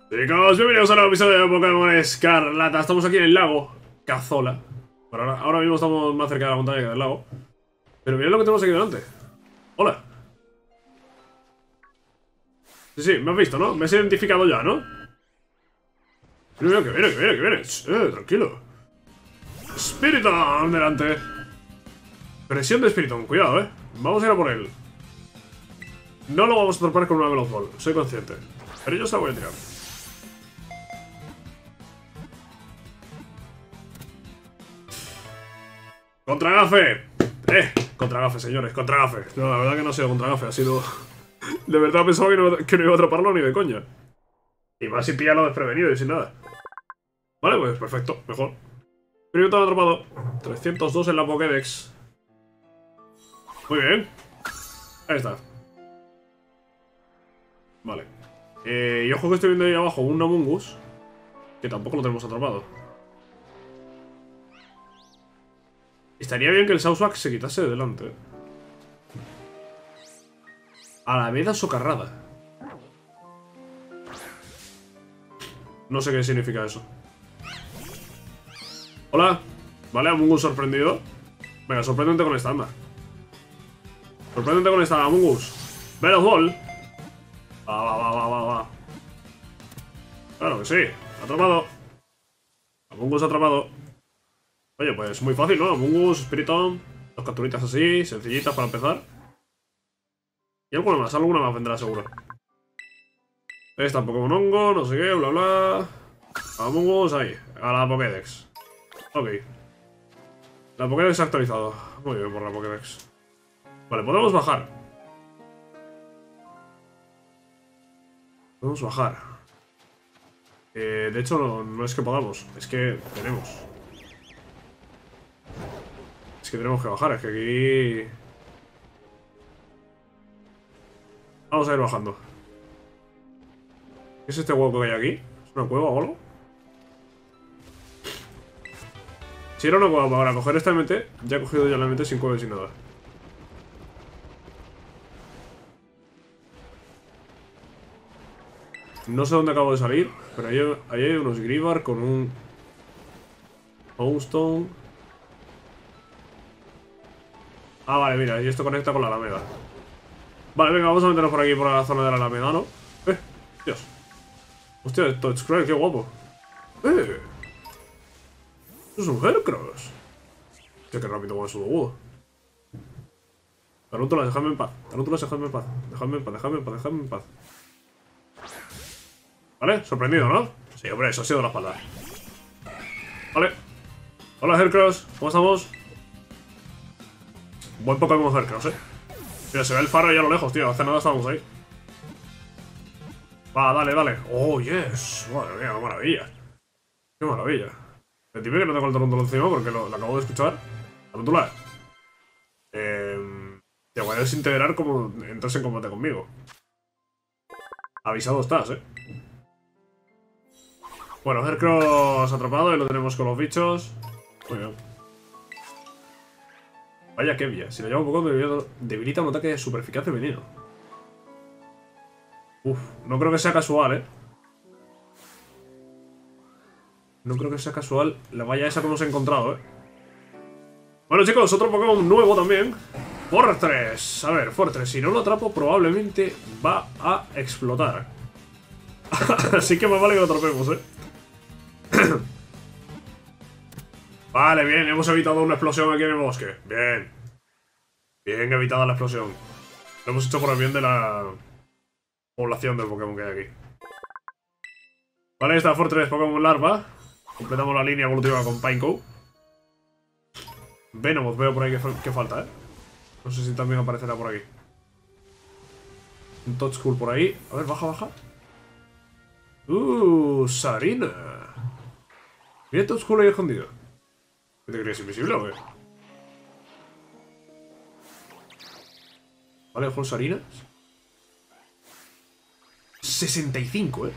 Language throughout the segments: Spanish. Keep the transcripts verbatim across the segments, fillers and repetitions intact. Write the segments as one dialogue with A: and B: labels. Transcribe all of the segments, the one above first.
A: Chicos, bienvenidos a un nuevo episodio de Pokémon Escarlata. Estamos aquí en el lago Cazola. Pero ahora, ahora mismo estamos más cerca de la montaña que del lago. Pero mirad lo que tenemos aquí delante. Hola. Sí, sí, me has visto, ¿no? Me has identificado ya, ¿no? Mira, mira, que viene, que viene, que viene. Eh, tranquilo. Spiritomb delante. Presión de Spiritomb, cuidado, eh. Vamos a ir a por él. No lo vamos a atrapar con una Veloz Ball, soy consciente. Pero yo se la voy a tirar. ¡Contra Gafe! ¡Eh! Contra Gafe, señores, contra Gafe. No, la verdad que no ha sido contra Gafe, ha sido... De verdad pensaba que no, que no iba a atraparlo ni de coña. Y más si pillarlo desprevenido y sin nada. Vale, pues perfecto, mejor. Primero todo atrapado. trescientos dos en la Pokédex. Muy bien. Ahí está. Vale. Eh, y ojo que estoy viendo ahí abajo un Amoonguss, que tampoco lo tenemos atrapado. Estaría bien que el Sawsbuck se quitase de delante. Alameda socarrada. No sé qué significa eso. Hola. Vale, Amoonguss sorprendido. Venga, sorprendente con esta, anda. Sorprendente con esta, Amoonguss. Veloz Ball. Va, va, va, va, va, va. Claro que sí. Atrapado. Amoonguss atrapado. Oye, pues muy fácil, ¿no? Amoonguss, Spiritomb. Dos capturitas así, sencillitas para empezar. Y alguna más, alguna más vendrá seguro. Esta, Pokémon Hongo, no sé qué, bla bla. Amoonguss ahí, a la Pokédex. Ok. La Pokédex ha actualizado. Muy bien por la Pokédex. Vale, podemos bajar. Podemos bajar. Eh, de hecho, no, no es que podamos, es que tenemos. Es que tenemos que bajar, es que aquí... Vamos a ir bajando. ¿Qué es este hueco que hay aquí? ¿Es una cueva o algo? Si era una cueva para coger esta M T, ya he cogido ya la M T sin cueva y sin nada. No sé dónde acabo de salir, pero ahí, ahí hay unos Gribar con un... Houndstone. Ah, vale, mira, y esto conecta con la Alameda. Vale, venga, vamos a meternos por aquí, por la zona de la Alameda, ¿no? Eh, Dios. Hostia, el Touchcry, qué guapo. Eh. Eso es un Heracross. Hostia, qué rápido va su agudo. Tarúntulas, dejadme en paz. Tarúntulas, dejadme en paz. Dejadme en paz, dejadme en paz, dejadme en paz. Vale, sorprendido, ¿no? Sí, hombre, eso ha sido la espalda. Vale. Hola, Heracross, ¿cómo estamos? Buen Pokémon Heracross, eh. Mira, se ve el faro ahí a lo lejos, tío. Hace nada estábamos ahí. Va, dale, dale. Oh, yes. Madre mía, qué maravilla. Qué maravilla. Dime que no tengo el tarántula encima porque lo, lo acabo de escuchar. Tarántula. Eh, te voy a desintegrar como entras en combate conmigo. Avisado estás, eh. Bueno, Heracross atrapado y lo tenemos con los bichos. Muy bien. Vaya que vía. Si lo llevo un poco, debilita un ataque super eficaz y veneno. Uf, no creo que sea casual, eh. No creo que sea casual la valla esa que hemos encontrado, eh. Bueno, chicos, otro Pokémon nuevo también. Fortress. A ver, Fortress, si no lo atrapo, probablemente va a explotar. Así que más vale que lo atrapemos, eh. Vale, bien, hemos evitado una explosión aquí en el bosque. Bien. Bien evitada la explosión. Lo hemos hecho por el bien de la población del Pokémon que hay aquí. Vale, esta Fortress Pokémon Larva. Completamos la línea evolutiva con Pineco. Venomoth veo por ahí que, que falta, ¿eh? No sé si también aparecerá por aquí. Un Toxcool por ahí. A ver, baja, baja. Uh, Sarina. Mira el Toxcool ahí escondido. ¿Qué te crees, invisible o qué? Vale, ojo, Sarinas. sesenta y cinco, eh.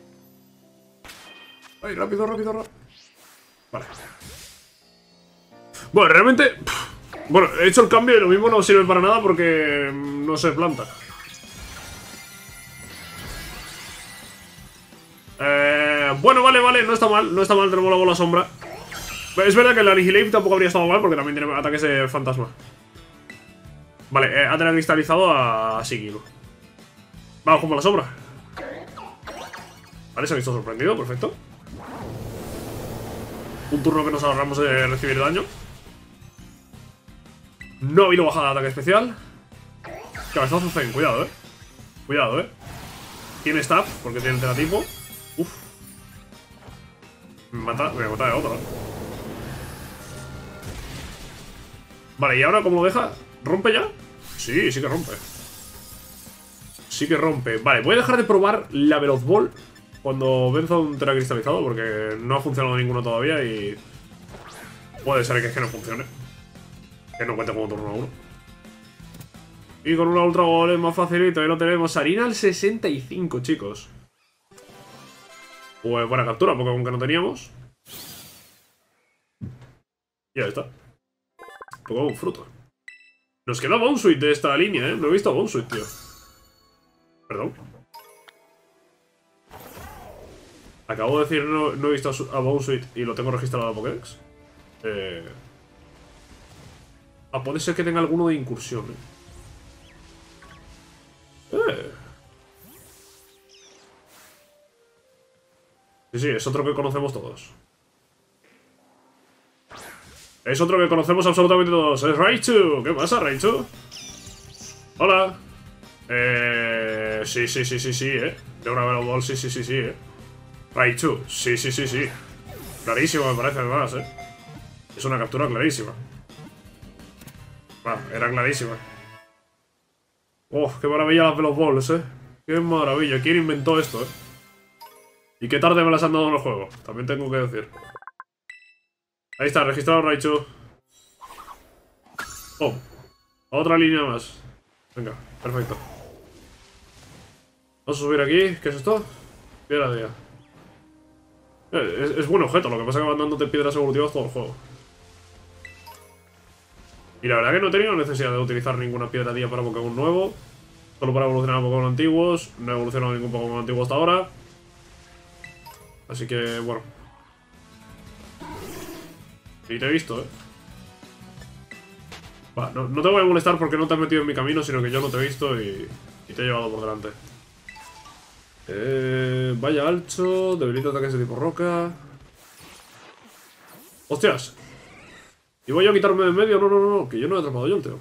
A: Ay, rápido, rápido, rápido. Vale. Bueno, realmente... Bueno, he hecho el cambio y lo mismo no sirve para nada porque no se planta. Eh, Bueno, vale, vale, no está mal. No está mal, tenemos la bola sombra. Es verdad que la Annihilate tampoco habría estado mal porque también tiene ataques de fantasma. Vale, eh, ha cristalizado a Sigilo. Vamos con la sombra. Vale, se ha visto sorprendido, perfecto. Un turno que nos ahorramos de recibir daño. No ha habido bajada de ataque especial. Cabezazo Zen, cuidado, eh. Cuidado, eh. Tiene staff, porque tiene teratipo. Uf. Me mata, me mata de otro, eh. Vale, y ahora, ¿cómo lo deja? ¿Rompe ya? Sí, sí que rompe. Sí que rompe. Vale, voy a dejar de probar la Veloz Ball cuando venza un teracristalizado, porque no ha funcionado ninguno todavía y puede ser que es que no funcione. Que no cuente como turno uno. Y con una Ultra Ball es más facilito. Ahí lo tenemos. Harina al sesenta y cinco, chicos. Pues buena captura, Pokémon que no teníamos. Y ahí está. Pokémon fruto. Nos queda Bounsweet de esta línea, ¿eh? No he visto a Bounsweet, tío. Perdón. Acabo de decir no, no he visto a, a Bounsweet y lo tengo registrado en la Pokédex. Eh... Ah, puede ser que tenga alguno de incursión, ¿eh? Eh. Sí, sí, es otro que conocemos todos. Es otro que conocemos absolutamente todos. Es Raichu. ¿Qué pasa, Raichu? Hola. Eh... Sí, sí, sí, sí, sí, eh. De una Veloz Ball, sí, sí, sí, sí, eh. Raichu. Sí, sí, sí, sí. Clarísimo, me parece, además, eh. Es una captura clarísima. Ah, era clarísima. Oh, qué maravilla las Veloz Balls, eh. Qué maravilla. ¿Quién inventó esto, eh? Y qué tarde me las han dado en el juego. También tengo que decir. Ahí está, registrado Raichu. Oh, otra línea más. Venga, perfecto. Vamos a subir aquí. ¿Qué es esto? Piedra día. Eh, es, es buen objeto, lo que pasa es que van dándote piedras evolutivas todo el juego. Y la verdad que no he tenido necesidad de utilizar ninguna piedra día para Pokémon nuevo. Solo para evolucionar a Pokémon antiguos. No he evolucionado ningún Pokémon antiguo hasta ahora. Así que, bueno. Y te he visto, eh. Va, no, no te voy a molestar porque no te has metido en mi camino, sino que yo no te he visto y, y te he llevado por delante. Eh, vaya alcho, debilita ataques de tipo roca. ¡Hostias! ¿Y voy a quitarme de en medio? No, no, no, no, que yo no he atrapado a Jolteon.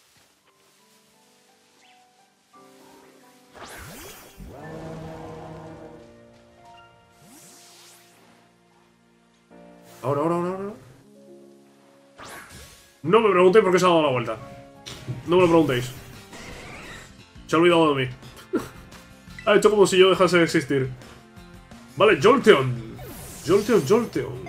A: Ahora, ahora, ahora, ahora. No me preguntéis por qué se ha dado la vuelta. No me lo preguntéis. Se ha olvidado de mí. Ha hecho como si yo dejase de existir. Vale, Jolteon. Jolteon, Jolteon.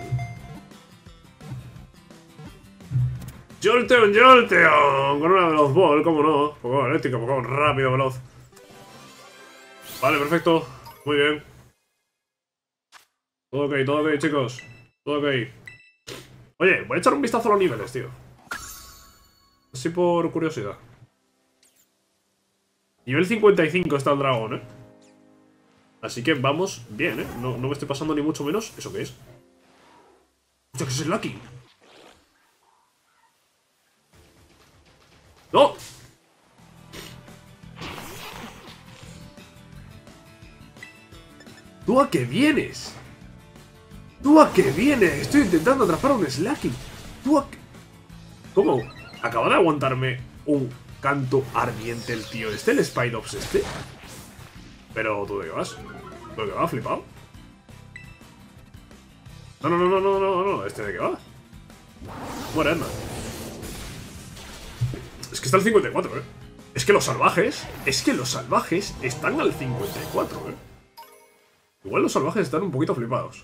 A: Jolteon, Jolteon. Con una Veloz Ball, cómo no. Pokémon eléctrico, Pokémon rápido, veloz. Vale, perfecto. Muy bien. Todo ok, todo ok, chicos. Todo ok. Oye, voy a echar un vistazo a los niveles, tío. Así por curiosidad. Nivel cincuenta y cinco está el dragón, ¿eh? Así que vamos bien, ¿eh? No, no me estoy pasando ni mucho menos. ¿Eso qué es? ¿Esto qué es el Lucky? ¡No! ¿Tú a qué vienes? ¿Tú a qué vienes? Estoy intentando atrapar a un Slaking. ¿Tú a qué? ¿Cómo? Acaba de aguantarme un canto ardiente el tío este, el Spidops este. Pero, ¿tú de qué vas? ¿Tú de qué vas, flipado? No, no, no, no, no, no, no, ¿este de qué va? Muere, anda. Es que está al cincuenta y cuatro, eh. Es que los salvajes, es que los salvajes están al cincuenta y cuatro, eh. Igual los salvajes están un poquito flipados.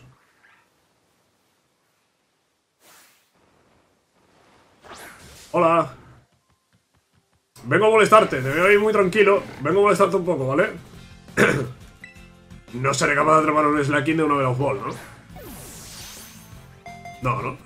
A: Hola. Vengo a molestarte, te veo ahí muy tranquilo. Vengo a molestarte un poco, ¿vale? No seré capaz de atrapar un Slaking de una Veloz Ball, ¿no? No, ¿no?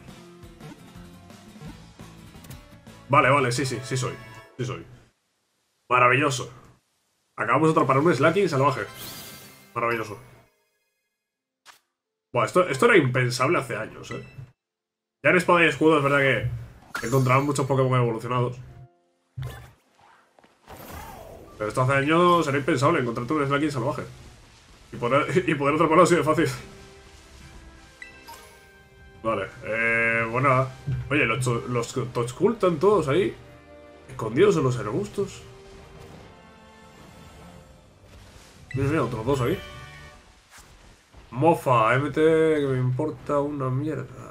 A: Vale, vale, sí, sí, sí soy. Sí soy. Maravilloso. Acabamos de atrapar un Slaking salvaje. Maravilloso. Bueno, esto, esto era impensable hace años, ¿eh? Ya en Espada y Escudo es verdad que encontraban muchos Pokémon evolucionados. Pero esto hace años era impensable, encontrarte un Slaking salvaje. Y poder, y poder atraparlo así de fácil. Vale, eh, bueno. Oye, los, los Toxcool están todos ahí, escondidos en los arbustos. Mira, mira, otros dos ahí. Mofa, M T, que me importa una mierda.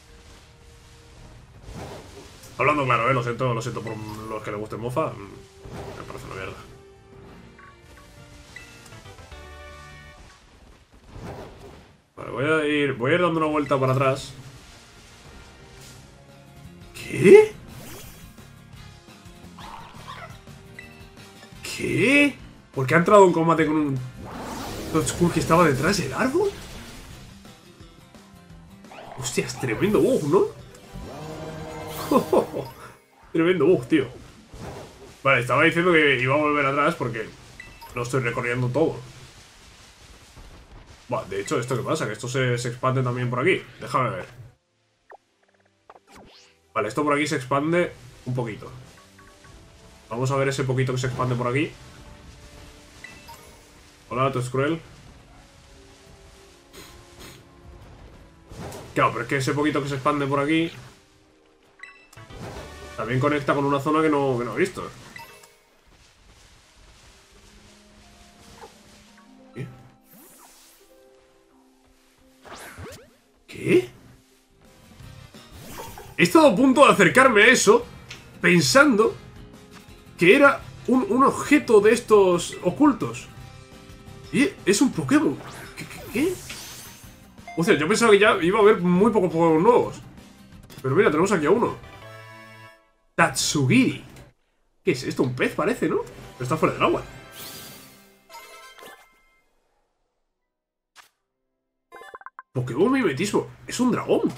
A: Hablando claro, eh, lo siento, lo siento por los que le guste Mofa. Me parece una mierda. Vale, voy a ir. Voy a ir dando una vuelta para atrás. ¿Qué? ¿Qué? ¿Por qué ha entrado en combate con un Toxcool que estaba detrás del árbol? Hostia, es tremendo bug, ¿no? Tremendo bug, tío. Vale, estaba diciendo que iba a volver atrás porque no estoy recorriendo todo. Vale, de hecho, ¿esto qué pasa? Que esto se, se expande también por aquí. Déjame ver. Vale, esto por aquí se expande un poquito. Vamos a ver ese poquito que se expande por aquí. Hola, Toxcruel. Claro, pero es que ese poquito que se expande por aquí también conecta con una zona que no, que no he visto. ¿Qué? ¿Qué? He estado a punto de acercarme a eso pensando que era un, un objeto de estos ocultos. Y es un Pokémon. ¿Qué? ¿Qué? ¿Qué? O sea, yo pensaba que ya iba a haber muy pocos Pokémon nuevos. Pero mira, tenemos aquí a uno. Tatsugiri. ¿Qué es esto? Un pez parece, ¿no? Pero está fuera del agua. Pokémon mimetismo. Es un dragón.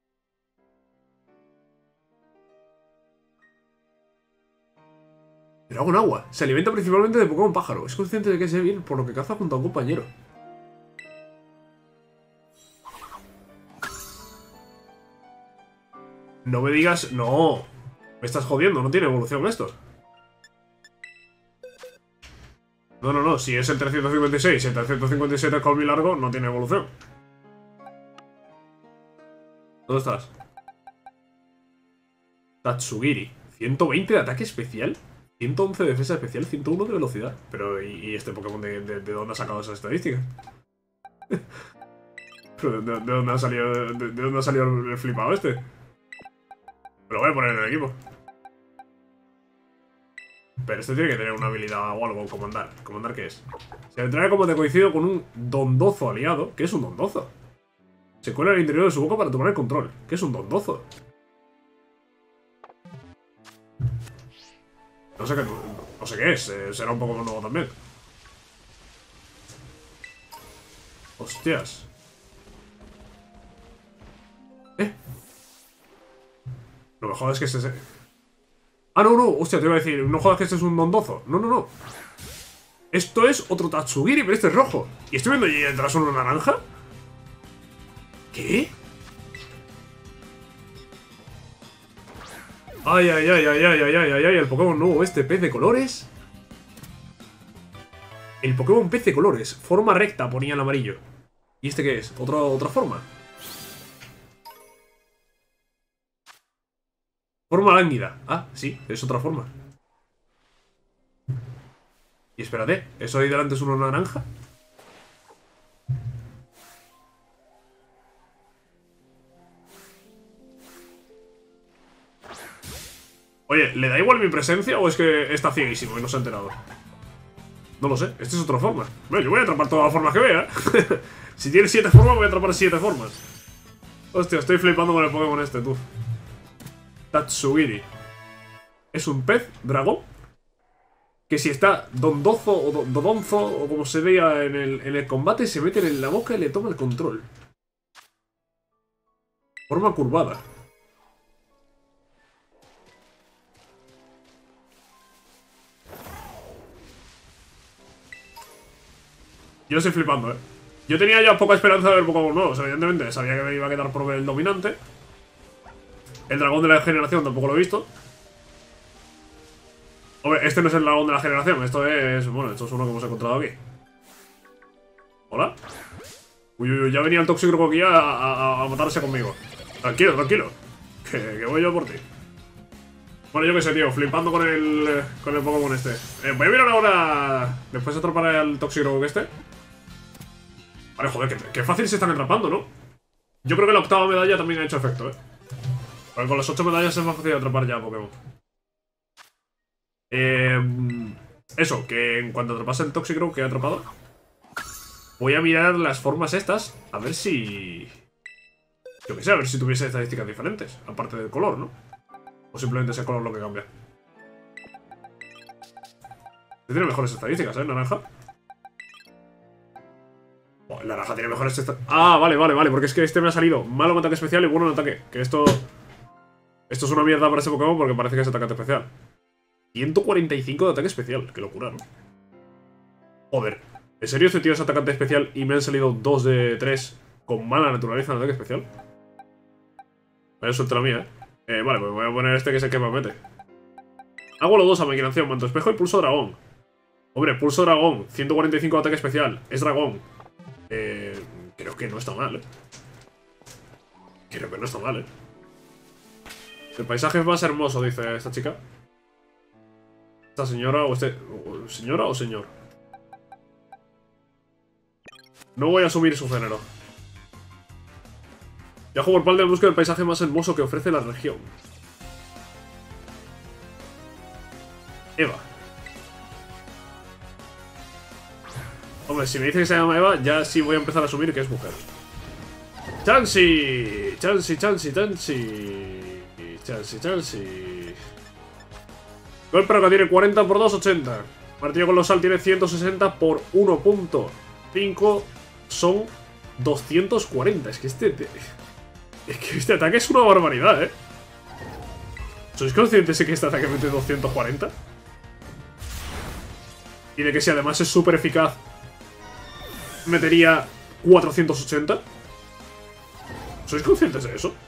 A: Dragón agua. Se alimenta principalmente de Pokémon pájaro. Es consciente de que es débil, por lo que caza junto a un compañero. No me digas... No. Me estás jodiendo. No tiene evolución esto. No, no, no. Si es el trescientos cincuenta y seis y el trescientos cincuenta y siete es colmi largo, no tiene evolución. ¿Dónde estás? Tatsugiri. ciento veinte de ataque especial. ciento once de defensa especial, ciento uno de velocidad. Pero, ¿y, y este Pokémon de, de, de dónde ha sacado esas estadísticas? ¿Pero de, de, dónde ha salido, de, de dónde ha salido el flipado este? Me lo voy a poner en el equipo. Pero este tiene que tener una habilidad o algo, comandar. ¿Comandar qué es? Se le trae como te coincido con un dondozo aliado. ¿Qué es un dondozo? Se cuela en el interior de su boca para tomar el control. ¿Qué es un dondozo? No sé qué, no sé qué es. Eh, será un poco nuevo también. Hostias. ¿Eh? No me jodas que este es... Ah, no, no. Hostia, te iba a decir. No jodas que este es un dondozo. No, no, no. Esto es otro Tatsugiri, pero este es rojo. ¿Y estoy viendo allí detrás uno naranja? ¿Qué? Ay, ay, ay, ay, ay, ay, ay, ay, ay, el Pokémon nuevo, este pez de colores. El Pokémon pez de colores, forma recta, ponía en amarillo. ¿Y este qué es? ¿Otra, otra forma? Forma lánguida. Ah, sí, es otra forma. Y espérate, ¿eso ahí delante es una naranja? Oye, ¿le da igual mi presencia o es que está cieguísimo y no se ha enterado? No lo sé, esta es otra forma. Bueno, yo voy a atrapar todas las formas que vea. Si tiene siete formas, voy a atrapar siete formas. Hostia, estoy flipando con el Pokémon este, tú. Tatsugiri. Es un pez dragón que si está dondozo o do dodonzo o como se vea en el, en el combate, se mete en la boca y le toma el control. Forma curvada. Yo estoy flipando, eh. Yo tenía ya poca esperanza de ver Pokémon nuevos, evidentemente. Sabía que me iba a quedar por ver el dominante. El dragón de la generación tampoco lo he visto. Hombre, este no es el dragón de la generación. Esto es... Bueno, esto es uno que hemos encontrado aquí. ¿Hola? Uy, uy, uy, ya venía el Toxicroak aquí a, a, a matarse conmigo. Tranquilo, tranquilo. Que, que voy yo por ti. Bueno, yo qué sé, tío. Flipando con el... Con el Pokémon este. Eh, voy a mirar ahora... Después de atrapar al Toxicroak este. Vale, joder, que, que fácil se están atrapando, ¿no? Yo creo que la octava medalla también ha hecho efecto, ¿eh? Porque con las ocho medallas es más fácil atrapar ya a Pokémon. Eh, eso, que en cuanto atrapase el Toxicroak que he atrapado, voy a mirar las formas estas, a ver si... Yo qué sé, a ver si tuviese estadísticas diferentes, aparte del color, ¿no? O simplemente es el color lo que cambia. Tiene mejores estadísticas, ¿eh? Naranja. Oh, el naranja tiene mejores estadísticas. Ah, vale, vale, vale, porque es que este me ha salido malo en ataque especial y bueno en ataque. Que esto... Esto es una mierda para este Pokémon porque parece que es atacante especial. ciento cuarenta y cinco de ataque especial, qué locura, ¿no? Joder, ¿en serio este tío es atacante especial y me han salido dos de tres con mala naturaleza en ataque especial? Vaya suerte la mía, ¿eh? Eh, vale, pues voy a poner este que es el que me mete. Hago los dos a maquinación, manto espejo y pulso dragón. Hombre, pulso dragón, ciento cuarenta y cinco de ataque especial, es dragón. Eh, creo que no está mal, ¿eh? Creo que no está mal, ¿eh? El paisaje es más hermoso, dice esta chica. Esta señora o este... ¿Señora o señor? No voy a asumir su género. Viajo por Palde en busca del paisaje más hermoso que ofrece la región. Eva. Hombre, si me dice que se llama Eva, ya sí voy a empezar a asumir que es mujer. ¡Chansey! ¡Chansey, Chansey, Chansey! Chansey, Chansey. Golpe roca tiene cuarenta por dos, ochenta. Martillo colosal tiene ciento sesenta por uno punto cinco. Son doscientos cuarenta. Es que este... Es que este ataque es una barbaridad, ¿eh? ¿Sois conscientes de que este ataque mete doscientos cuarenta? Y de que si además es súper eficaz, metería cuatrocientos ochenta. ¿Sois conscientes de eso?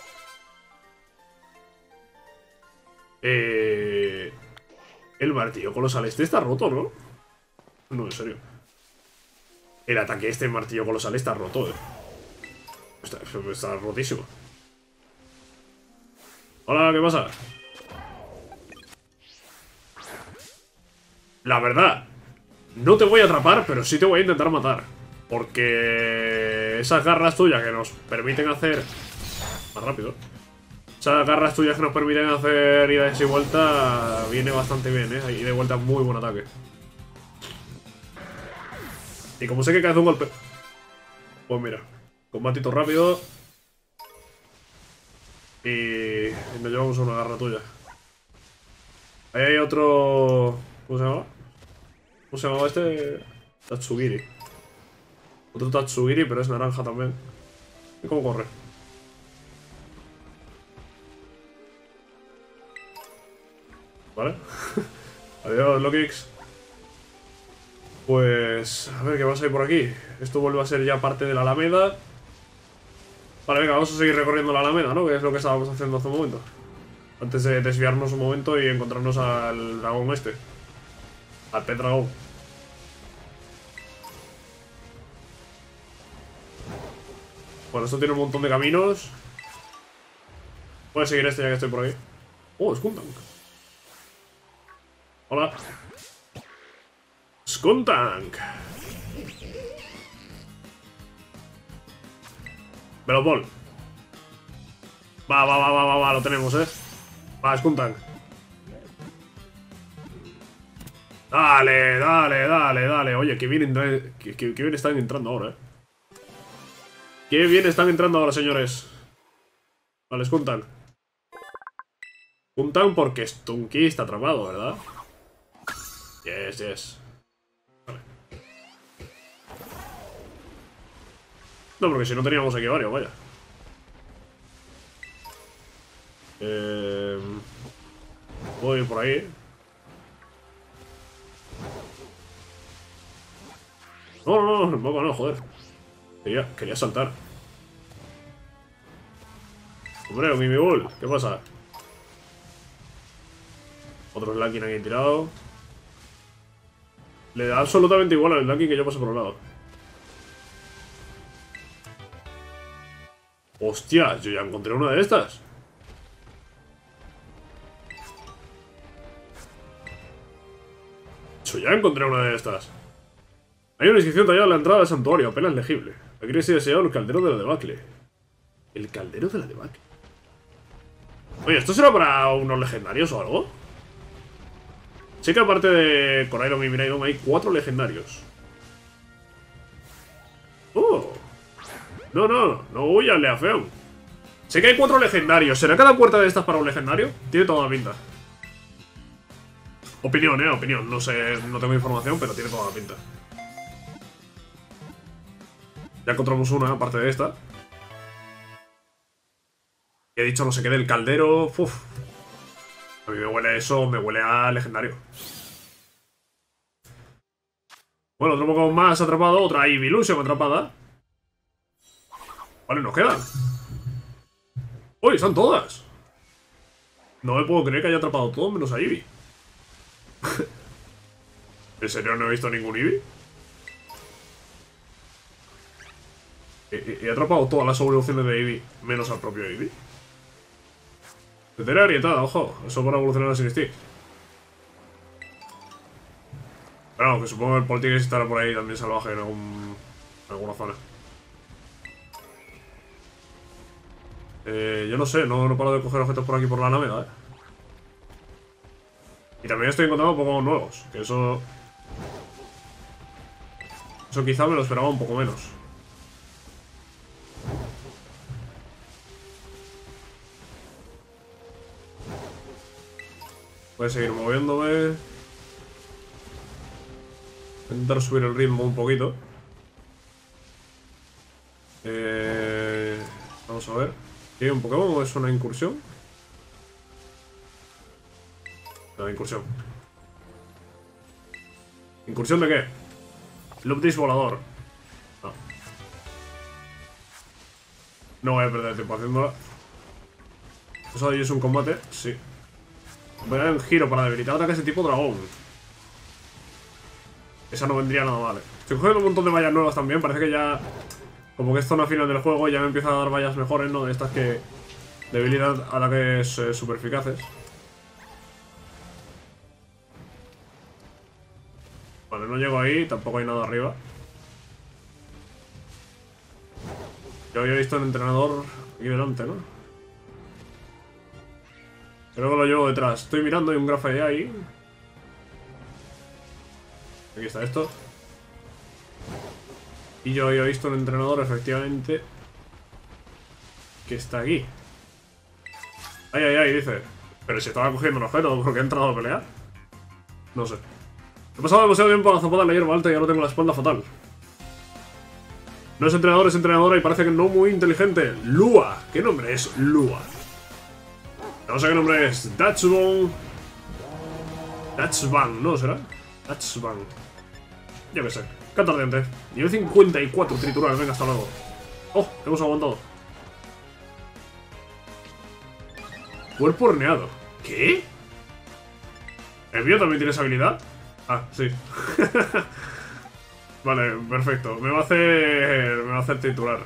A: Eh... El martillo colosal este está roto, ¿no? No, en serio. El ataque este martillo colosal está roto, eh. Está, está rotísimo. Hola, ¿qué pasa? La verdad, no te voy a atrapar, pero sí te voy a intentar matar. Porque esas garras tuyas que nos permiten hacer... Más rápido. Esas garras tuyas que nos permiten hacer idas y vuelta viene bastante bien, ¿eh? Ida y vuelta muy buen ataque. Y como sé que caes de un golpe... Pues mira, combatito rápido. Y nos llevamos una garra tuya. Ahí hay otro... ¿Cómo se llama? ¿Cómo se llamaba este? Tatsugiri. Otro Tatsugiri, pero es naranja también. ¿Y cómo corre? Vale. Adiós, Lokix. Pues... A ver, ¿qué pasa ahí por aquí? Esto vuelve a ser ya parte de la Alameda. Vale, venga, vamos a seguir recorriendo la Alameda, ¿no? Que es lo que estábamos haciendo hace un momento. Antes de desviarnos un momento y encontrarnos al dragón este. Al pet dragón. Bueno, esto tiene un montón de caminos. Voy a seguir este ya que estoy por aquí. Oh, Skuntank. Hola. Skuntank. Velopol. Va, va, va, va, va, va, lo tenemos, eh. Va, Skuntank. Dale, dale, dale, dale. Oye, qué bien, qué, qué, qué bien están entrando ahora, eh. Qué bien están entrando ahora, señores. Vale, Skuntank. Skuntank porque Stunky está atrapado, ¿verdad? Yes, yes. Vale. No, porque si no teníamos aquí varios, vaya. Eh, voy por ahí. No, no, no, no, no, joder. Quería, quería saltar. Hombre, un Mimigul, ¿qué pasa? Otro Slaking aquí tirado. Le da absolutamente igual al Slaking que yo paso por un lado. Hostia, yo ya encontré una de estas. Yo ya encontré una de estas. Hay una inscripción tallada en la entrada del santuario, apenas legible. Aquí reside sellado el caldero de la debacle. ¿El caldero de la debacle? Oye, ¿esto será para unos legendarios o algo? Sé que aparte de Coraidon y Miraidon hay cuatro legendarios. ¡Oh! No, no, no huyas, Leafeon. Sé que hay cuatro legendarios. ¿Será cada puerta de estas para un legendario? Tiene toda la pinta. Opinión, eh, opinión. No sé, no tengo información, pero tiene toda la pinta. Ya encontramos una, aparte de esta. He dicho no sé qué del caldero. Uf. A mí me huele eso, me huele a legendario. Bueno, otro Pokémon más atrapado. Otra Evolution atrapada. Vale, nos quedan. ¡Uy, están todas! No me puedo creer que haya atrapado todo menos a Eevee. ¿En serio no he visto ningún Eevee? He, he atrapado todas las evoluciones de Eevee menos al propio Eevee. Tetera agrietada, ojo. Eso para evolucionar a Sinistic. Pero vamos, que supongo que el Poltegeist estará por ahí también salvaje en, algún, en alguna zona. Eh, yo no sé, no, no paro de coger objetos por aquí por la nave, ¿eh? Y también estoy encontrando Pokémon nuevos, que eso... Eso quizá me lo esperaba un poco menos. Voy a seguir moviéndome. Voy a intentar subir el ritmo un poquito. Eh... Vamos a ver. ¿Tiene un Pokémon o es una incursión? No, incursión. ¿Incursión de qué? Luptis volador. No. No voy a perder tiempo haciéndola. ¿Eso de ahí es un combate? Sí. Voy a dar un giro para debilitar ataques de tipo dragón. Esa no vendría nada mal. Estoy cogiendo un montón de vallas nuevas también. Parece que ya... Como que es zona final del juego y ya me empieza a dar vallas mejores, ¿no? De estas que debilitan ataques eh, super eficaces. Vale, no llego ahí, tampoco hay nada arriba. Yo había visto el entrenador aquí delante, ¿no? Creo que lo llevo detrás. Estoy mirando y un Grafairy ahí. Aquí está esto. Y yo había visto un entrenador, efectivamente, que está aquí. Ay, ay, ay, dice. Pero si estaba cogiendo un objeto, porque he entrado a pelear. No sé. He pasado demasiado tiempo a la zapada en la hierba alta y ahora tengo la espalda fatal. No es entrenador, es entrenadora y parece que no muy inteligente. Lua. ¿Qué nombre es Lua? No sé qué nombre es. Datsubon. Datsban, ¿no será? Datsban. Yo qué sé. Canto ardiente. Nivel cincuenta y cuatro, triturar. Venga, hasta luego. Oh, hemos aguantado. Cuerpo horneado. ¿Qué? ¿El mío también tiene esa habilidad? Ah, sí. Vale, perfecto. Me va a hacer... Me va a hacer triturar.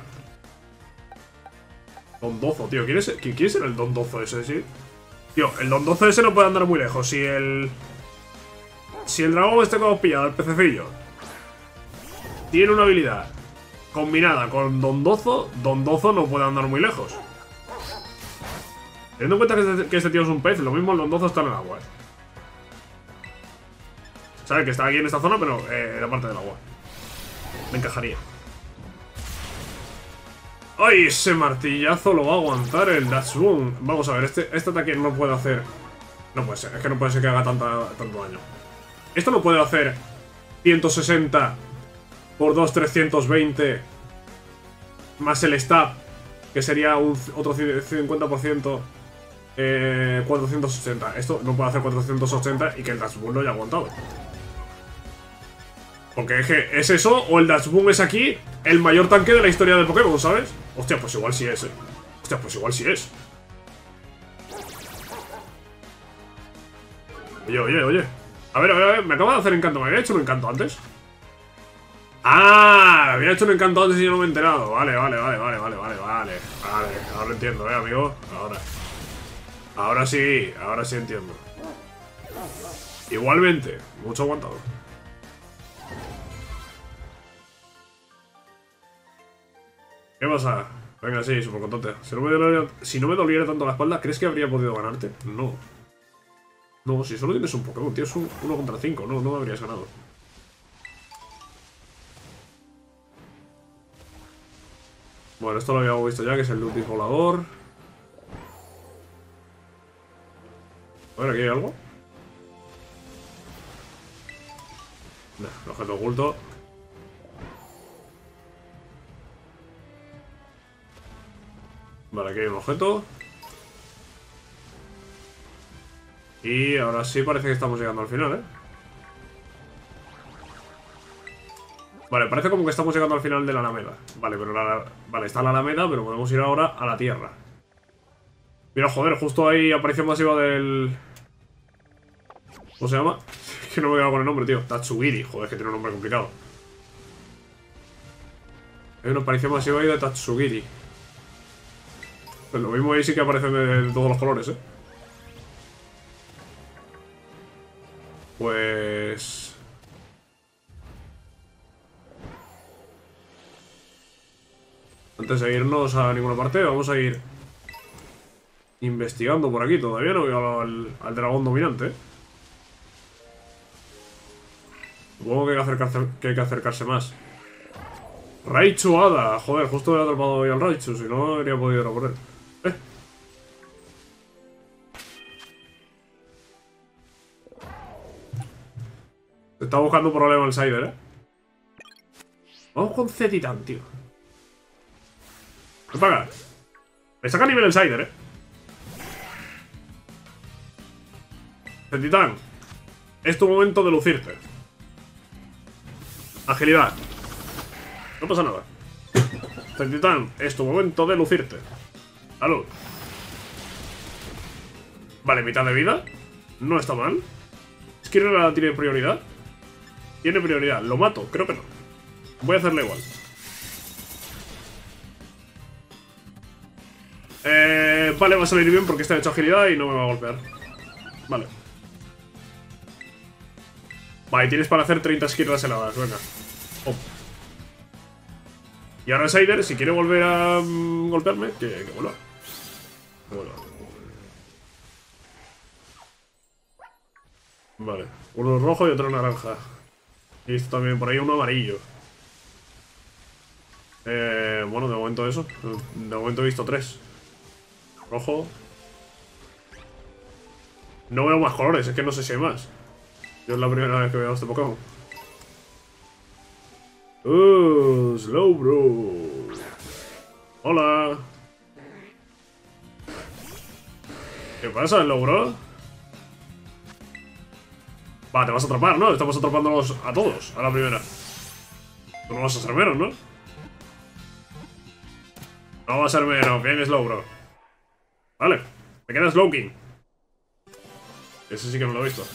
A: Dondozo, tío. ¿Quién es, ¿quién es el Dondozo ese, sí? Tío, el Dondozo ese no puede andar muy lejos. Si el... Si el dragón este que hemos pillado, el pececillo, tiene una habilidad combinada con Dondozo, Dondozo no puede andar muy lejos. Teniendo en cuenta que este, que este tío es un pez, lo mismo el Dondozo está en el agua, ¿eh? Sabe que está aquí en esta zona, pero eh, en la parte del agua. Me encajaría. ¡Ay! Ese martillazo lo va a aguantar el Datsubun. Vamos a ver, este, este ataque no puede hacer... No puede ser, es que no puede ser que haga tanta, tanto daño. Esto no puede hacer ciento sesenta por dos, trescientos veinte. Más el stab, que sería un otro cincuenta por ciento. Eh, cuatrocientos ochenta. Esto no puede hacer cuatrocientos ochenta y que el Datsubun lo haya aguantado. Porque es que es eso, o el Dash Boom es aquí el mayor tanque de la historia de Pokémon, ¿sabes? Hostia, pues igual sí es, eh. Hostia, pues igual sí es. Oye, oye, oye. A ver, a ver, a ver, me acaba de hacer encanto. ¿Me había hecho un encanto antes? ¡Ah! Me había hecho un encanto antes y yo no me he enterado. Vale, vale, vale, vale, vale, vale, vale. Vale, ahora lo entiendo, eh, amigo. Ahora. Ahora sí, ahora sí entiendo. Igualmente, mucho aguantado. ¿Qué pasa? Venga, sí, súper contente. Si no, me doliera, si no me doliera tanto la espalda, ¿crees que habría podido ganarte? No. No, si solo tienes un Pokémon, tienes un uno contra cinco. No, no me habrías ganado. Bueno, esto lo habíamos visto ya, que es el Ludwig volador. A ver, ¿aquí hay algo? No, el objeto oculto. Vale, aquí hay un objeto. Y ahora sí parece que estamos llegando al final, ¿eh? Vale, parece como que estamos llegando al final de la Alameda. Vale, pero la... Vale, está la Alameda, pero podemos ir ahora a la Tierra. Mira, joder, justo ahí aparición masiva del... ¿Cómo se llama? Es que no me he quedado con el nombre, tío. Tatsugiri, joder, que tiene un nombre complicado. Hay una aparición masiva ahí de Tatsugiri. Pues lo mismo ahí sí que aparecen de, de todos los colores, ¿eh? Pues... Antes de irnos a ninguna parte, vamos a ir investigando por aquí. Todavía no veo al, al dragón dominante, ¿eh? Supongo que hay que acercarse, que hay que acercarse más. Raichu Hada. Joder, justo he atrapado hoy al Raichu. Si no, habría podido ir a por él. Eh. Se está buscando un problema el Sider, ¿eh? Vamos con C-Titan, tío. Ven para acá. Me saca nivel el Sider, ¿eh? C-Titan. Es tu momento de lucirte. Agilidad. No pasa nada. C-Titan, es tu momento de lucirte. Salud. Vale, mitad de vida. No está mal. ¿Skirrela tiene prioridad? Tiene prioridad. ¿Lo mato? Creo que no. Voy a hacerle igual. Eh, vale, va a salir bien porque está hecho agilidad y no me va a golpear. Vale. Vale, tienes para hacer treinta Skirrelas heladas. Venga. Oh. Y ahora Sider, si quiere volver a um, golpearme, que, que vuelva. Que vuelva. Vale. Uno rojo y otro naranja. Y esto también, por ahí uno amarillo. Eh, bueno, de momento eso. De momento he visto tres. Rojo. No veo más colores, es que no sé si hay más. Yo es la primera vez que veo este Pokémon. Uh, Slowbro. Hola. ¿Qué pasa, Slowbro? Va, te vas a atrapar, ¿no? Estamos atrapándolos a todos, a la primera. Tú no vas a ser menos, ¿no? No va a ser menos, bien Slowbro. Vale, me queda Slowking. Ese sí que no lo he visto.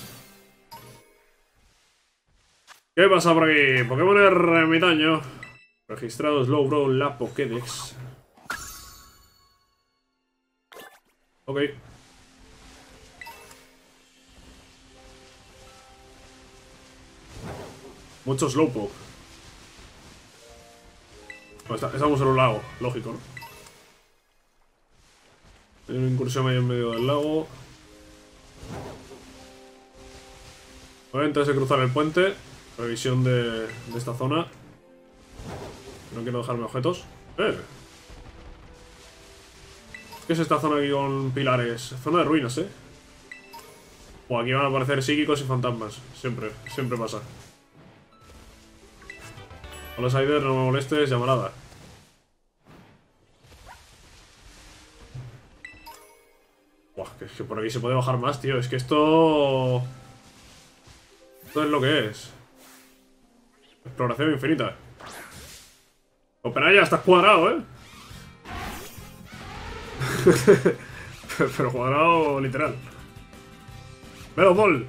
A: ¿Qué pasa por aquí? Pokémon ermitaño. Registrado Slowbro en la Pokédex. Ok. Mucho Slowpoke. Bueno, está, estamos en un lago, lógico, ¿no? Hay una incursión ahí en medio del lago. Voy antes de cruzar el puente. Revisión de, de esta zona. No quiero dejarme objetos. ¡Eh! ¿Qué es esta zona aquí con pilares? Zona de ruinas, ¿eh? O aquí van a aparecer psíquicos y fantasmas. Siempre, siempre pasa. Hola Sider, no me molestes, llamarada. Buah, que es que por aquí se puede bajar más, tío. Es que esto... Esto es lo que es. Exploración infinita. Opera ya, estás cuadrado, ¿eh? Pero cuadrado literal. ¡Velo, Ball!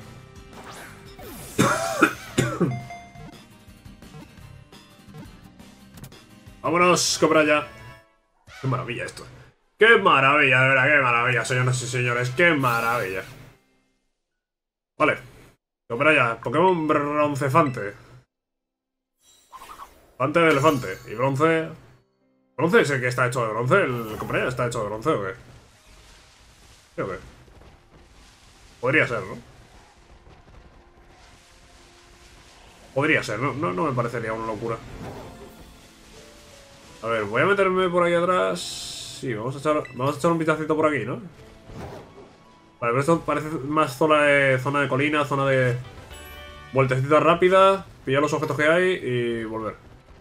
A: Vámonos, compra ya. Qué maravilla esto. Qué maravilla, de verdad, qué maravilla, señoras y señores. Qué maravilla. Vale. Compra ya. Pokémon Broncefante. Fante de elefante. Y bronce. ¿Bronce es el que está hecho de bronce? ¿El compra ya está hecho de bronce o qué? Creo que. Podría ser, ¿no? Podría ser, no, no, no me parecería una locura. A ver, voy a meterme por aquí atrás. Sí, vamos a echar, vamos a echar un vistacito por aquí, ¿no? Vale, pero esto parece más zona de, zona de colina, zona de vueltecita rápida, pillar los objetos que hay y volver.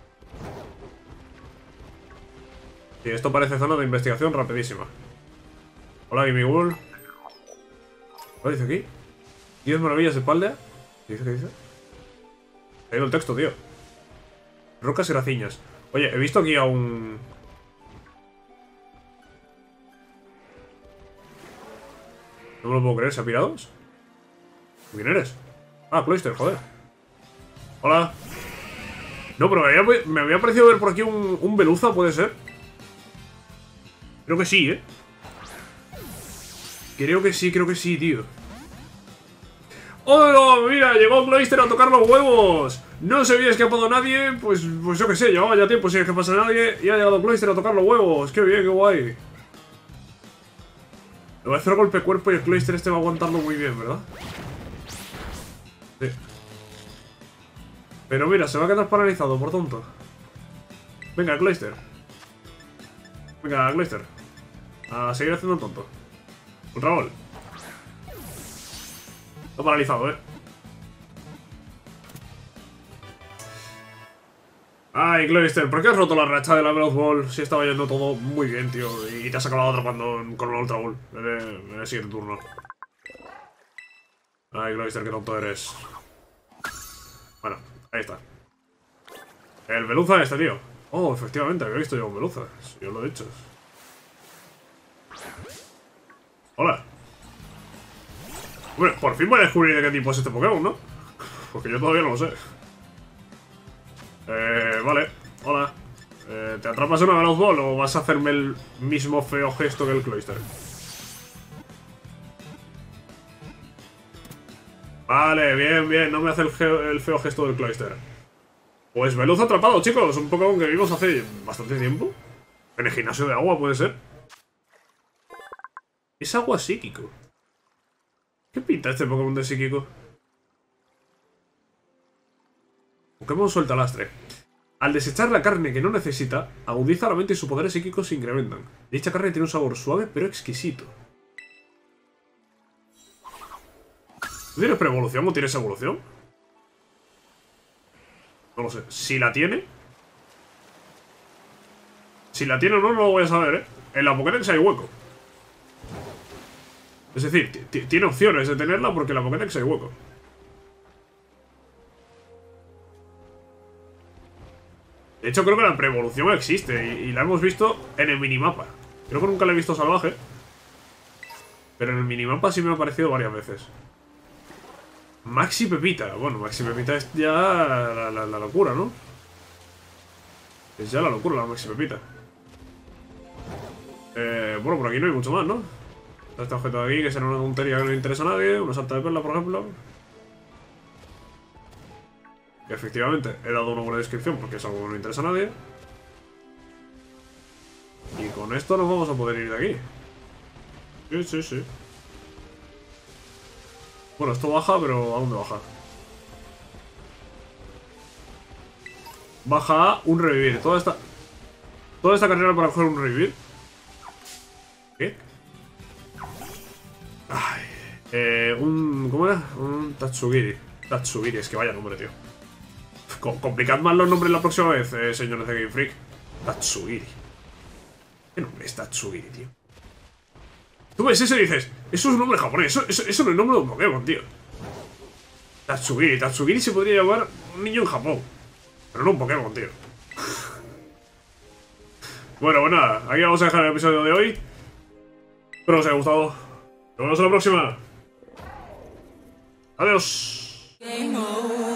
A: Sí, esto parece zona de investigación rapidísima. Hola, Gimigul. ¿Qué dice aquí? diez maravillas de espalda. ¿Qué dice? ¿Qué dice? He ido el texto, tío. Rocas y raciñas. Oye, he visto aquí a un... No me lo puedo creer, ¿se ha pirado? ¿Quién eres? Ah, Cloyster, joder. Hola. No, pero me había, me había parecido ver por aquí un, un Veluza, ¿puede ser? Creo que sí, ¿eh? Creo que sí, creo que sí, tío. ¡Oh, mira! Llegó Cloyster a tocar los huevos. No se había escapado nadie. Pues, pues yo qué sé, llevaba ya tiempo sin escaparse a nadie. Y ha llegado Cloyster a tocar los huevos. ¡Qué bien, qué guay! Le voy a hacer golpe cuerpo y el Cloyster este va aguantando muy bien, ¿verdad? Sí. Pero mira, se va a quedar paralizado, por tonto. Venga, Cloyster. Venga, Cloyster. A seguir haciendo el tonto. Ultra Ball. Está paralizado, eh. Ay, Cloyster, ¿por qué has roto la racha de la Veloz Ball? Si estaba yendo todo muy bien, tío. Y te has acabado atrapando con el Ultra Ball en el, en el siguiente turno. Ay, Cloyster, qué tonto eres. Bueno, ahí está. El Veluza este, tío. Oh, efectivamente, había visto yo un Veluza. Si yo lo he dicho. Hola. Hombre, por fin voy a descubrir de qué tipo es este Pokémon, ¿no? Porque yo todavía no lo sé. Eh, vale. Hola. Eh, ¿Te atrapas una Veloz Ball o vas a hacerme el mismo feo gesto que el Cloyster? Vale, bien, bien. No me hace el, el feo gesto del Cloyster. Pues Veluza atrapado, chicos. Un Pokémon que vimos hace bastante tiempo. En el gimnasio de agua, puede ser. Es agua psíquico. ¿Qué pinta este Pokémon de psíquico? Pokémon suelta lastre. Al desechar la carne que no necesita, agudiza la mente y sus poderes psíquicos se incrementan. Dicha carne tiene un sabor suave pero exquisito. ¿Tú tienes preevolución o tienes evolución? No lo sé. Si la tiene... Si la tiene o no, no lo voy a saber, ¿eh? En la Pokédex hay hueco. Es decir, tiene opciones de tenerla porque en la Pokédex hay hueco. De hecho, creo que la preevolución existe y, y la hemos visto en el minimapa. Creo que nunca la he visto salvaje. Pero en el minimapa sí me ha aparecido varias veces. Maxi Pepita. Bueno, Maxi Pepita es ya la, la, la locura, ¿no? Es ya la locura la Maxi Pepita. Eh, bueno, por aquí no hay mucho más, ¿no? Este objeto de aquí, que será una tontería que no le interesa a nadie. Una salta de perla, por ejemplo. Que efectivamente he dado una buena descripción porque es algo que no le interesa a nadie. Y con esto nos vamos a poder ir de aquí. Sí, sí, sí. Bueno, esto baja, pero ¿a dónde baja? Baja a un revivir. Toda esta... Toda esta carrera para coger un revivir. ¿Qué? Ay, eh, un... ¿Cómo era? Un Tatsugiri. Tatsugiri, es que vaya nombre, tío. Complicad más los nombres la próxima vez, eh, señores de Game Freak. Tatsugiri. ¿Qué nombre es Tatsugiri, tío? Tú ves eso y dices, eso es un nombre japonés, eso, eso, eso no es nombre de un Pokémon, tío. Tatsugiri, Tatsugiri se podría llamar un niño en Japón. Pero no un Pokémon, tío. Bueno, pues nada, aquí vamos a dejar el episodio de hoy. Espero que os haya gustado. Nos vemos en la próxima. Adiós.